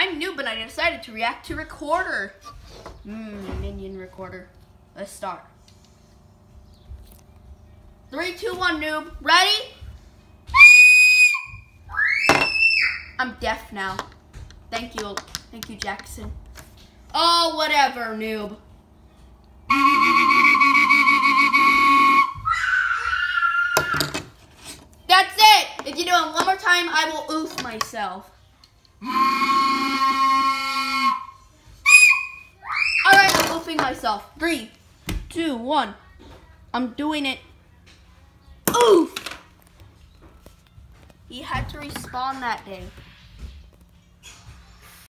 I'm Noob and I decided to react to Recorder. Minion Recorder. Let's start. 3, 2, 1, Noob. Ready? I'm deaf now. Thank you, Jackson. Oh, whatever, Noob. That's it. If you do it one more time, I will oof myself. Alright, I'm oofing myself. 3, 2, 1. I'm doing it. Oof! He had to respawn that day.